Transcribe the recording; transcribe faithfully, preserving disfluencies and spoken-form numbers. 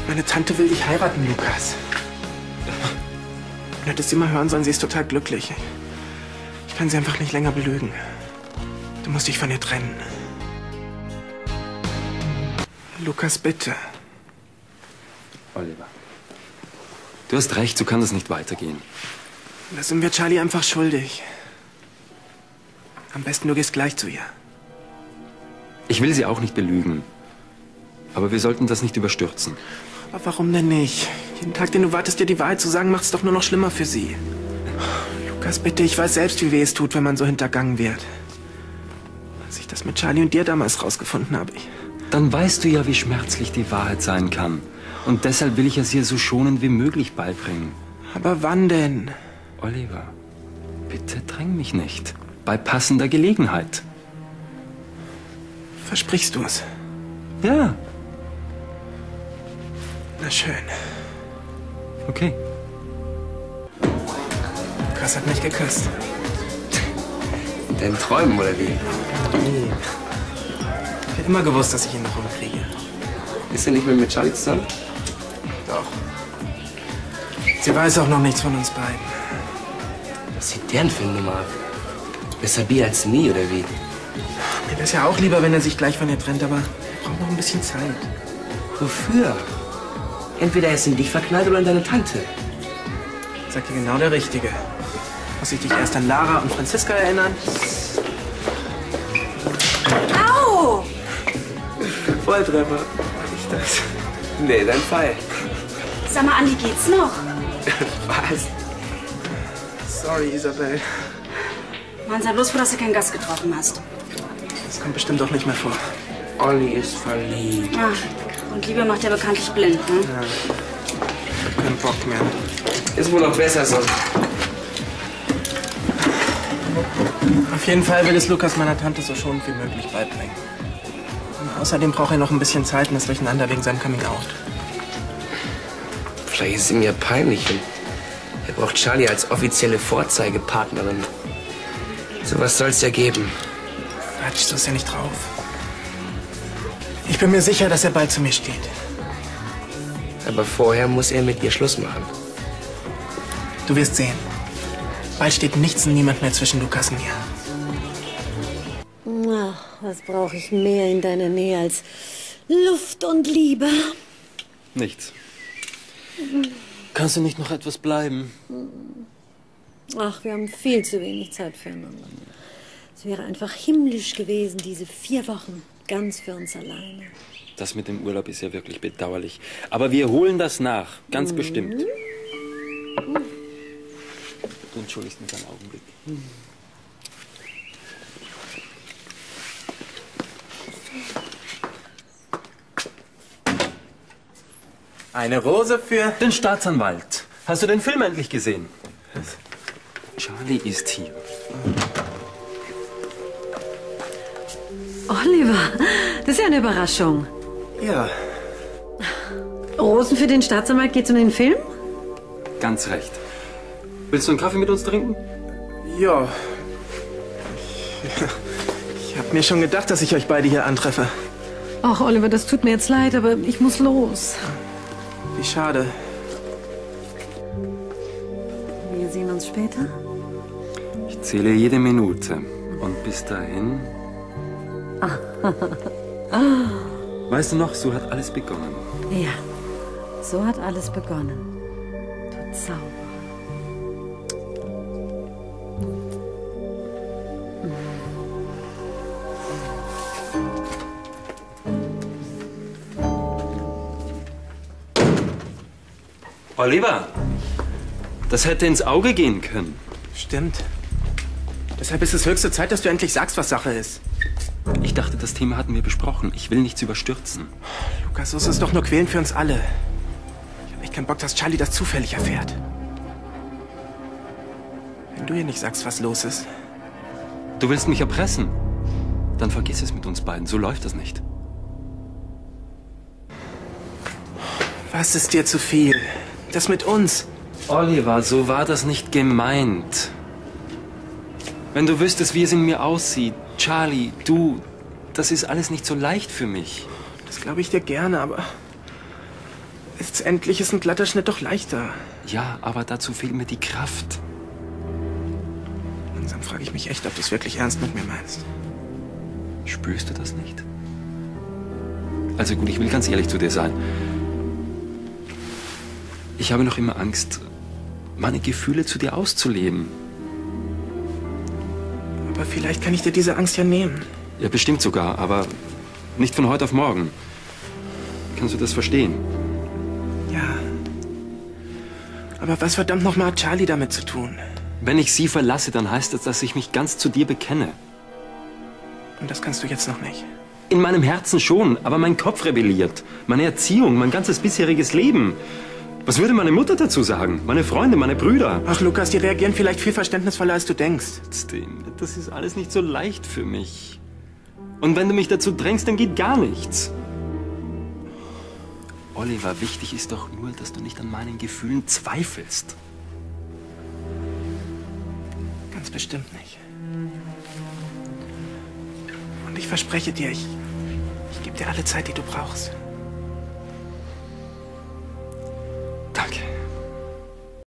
Meine Tante will dich heiraten, Lukas. Du hättest sie mal hören sollen, sie ist total glücklich. Ich kann sie einfach nicht länger belügen. Du musst dich von ihr trennen. Lukas, bitte. Oliver, du hast recht, so kann das nicht weitergehen. Das sind wir Charlie einfach schuldig. Am besten du gehst gleich zu ihr. Ich will sie auch nicht belügen. Aber wir sollten das nicht überstürzen. Aber warum denn nicht? Jeden Tag, den du wartest, dir die Wahrheit zu sagen, macht es doch nur noch schlimmer für sie. Lukas, bitte, ich weiß selbst, wie weh es tut, wenn man so hintergangen wird. Als ich das mit Charlie und dir damals rausgefunden habe, ich... Dann weißt du ja, wie schmerzlich die Wahrheit sein kann. Und deshalb will ich es ihr so schonend wie möglich beibringen. Aber wann denn? Oliver, bitte dräng mich nicht. Bei passender Gelegenheit. Versprichst du es? Ja. Na schön. Okay. Lukas hat mich geküsst. In deinen Träumen, oder wie? Nee. Ich hätte immer gewusst, dass ich ihn noch rumkriege. Ist er nicht mehr mit Charlie zusammen? Doch. Sie weiß auch noch nichts von uns beiden. Was sieht deren für eine Nummer? Besser Bier als nie, oder wie? Mir wäre es ja auch lieber, wenn er sich gleich von ihr trennt, aber er braucht noch ein bisschen Zeit. Wofür? Entweder er ist in dich verknallt oder in deine Tante. Sagt dir genau der Richtige. Muss ich dich erst an Lara und Franziska erinnern? Au! Volltreffer. Ich das. Nee, dein Fall. Sag mal, Andi, geht's noch? Was? Sorry, Isabel. Mann, sei bloß froh, dass du keinen Gast getroffen hast. Das kommt bestimmt auch nicht mehr vor. Olli ist verliebt. Ah, und Liebe macht ja bekanntlich blind, ne? Ja. Ich hab keinen Bock mehr. Ist wohl noch besser so. Auf jeden Fall will es Lukas meiner Tante so schonend wie möglich beibringen. Und außerdem braucht er noch ein bisschen Zeit und das Durcheinander wegen seinem Coming-out. Vielleicht ist es ihm ja peinlich und er braucht Charlie als offizielle Vorzeigepartnerin. So was soll's ja geben. Quatsch, so ist er nicht drauf. Ich bin mir sicher, dass er bald zu mir steht. Aber vorher muss er mit ihr Schluss machen. Du wirst sehen. Bald steht nichts und niemand mehr zwischen Lukas und mir. Ach, was brauche ich mehr in deiner Nähe als Luft und Liebe? Nichts. Kannst du nicht noch etwas bleiben? Ach, wir haben viel zu wenig Zeit füreinander. Es wäre einfach himmlisch gewesen, diese vier Wochen ganz für uns alleine. Das mit dem Urlaub ist ja wirklich bedauerlich. Aber wir holen das nach, ganz mhm. bestimmt. Du entschuldigst mich einen Augenblick. Eine Rose für... Den Staatsanwalt. Hast du den Film endlich gesehen? Was? Charlie ist hier. Oliver, das ist ja eine Überraschung. Ja. Rosen für den Staatsanwalt, geht's um den Film? Ganz recht. Willst du einen Kaffee mit uns trinken? Ja. Ich, ich habe mir schon gedacht, dass ich euch beide hier antreffe. Ach, Oliver, das tut mir jetzt leid, aber ich muss los. Wie schade. Wir sehen uns später. Ich zähle jede Minute. Und bis dahin... Weißt du noch, so hat alles begonnen. Ja, so hat alles begonnen. Du Zauberer. Oliver, das hätte ins Auge gehen können. Stimmt. Deshalb ist es höchste Zeit, dass du endlich sagst, was Sache ist. Ich dachte, das Thema hatten wir besprochen. Ich will nichts überstürzen. Lukas, so ist es doch nur quälend für uns alle. Ich habe echt keinen Bock, dass Charlie das zufällig erfährt. Wenn du ihr nicht sagst, was los ist. Du willst mich erpressen? Dann vergiss es mit uns beiden. So läuft das nicht. Was ist dir zu viel? Das mit uns. Oliver, so war das nicht gemeint. Wenn du wüsstest, wie es in mir aussieht, Charlie, du, das ist alles nicht so leicht für mich. Das glaube ich dir gerne, aber Letztendlich ist ein glatter Schnitt doch leichter. Ja, aber dazu fehlt mir die Kraft. Langsam frage ich mich echt, ob du es wirklich ernst mit mir meinst. Spürst du das nicht? Also gut, ich will ganz ehrlich zu dir sein. Ich habe noch immer Angst, meine Gefühle zu dir auszuleben. Aber vielleicht kann ich dir diese Angst ja nehmen. Ja, bestimmt sogar, aber nicht von heute auf morgen. Kannst du das verstehen? Ja. Aber was verdammt nochmal hat Charlie damit zu tun? Wenn ich sie verlasse, dann heißt das, dass ich mich ganz zu dir bekenne. Und das kannst du jetzt noch nicht. In meinem Herzen schon, aber mein Kopf rebelliert. Meine Erziehung, mein ganzes bisheriges Leben. Was würde meine Mutter dazu sagen? Meine Freunde, meine Brüder? Ach, Lukas, die reagieren vielleicht viel verständnisvoller, als du denkst. Trotzdem, das ist alles nicht so leicht für mich. Und wenn du mich dazu drängst, dann geht gar nichts. Oliver, wichtig ist doch nur, dass du nicht an meinen Gefühlen zweifelst. Ganz bestimmt nicht. Und ich verspreche dir, ich, ich gebe dir alle Zeit, die du brauchst.